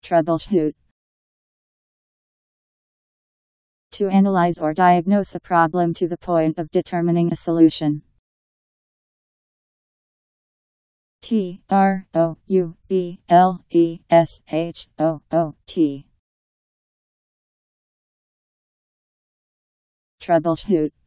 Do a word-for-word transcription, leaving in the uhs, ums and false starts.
Troubleshoot. To analyze or diagnose a problem to the point of determining a solution. T R O U B L E S H O O T. Troubleshoot.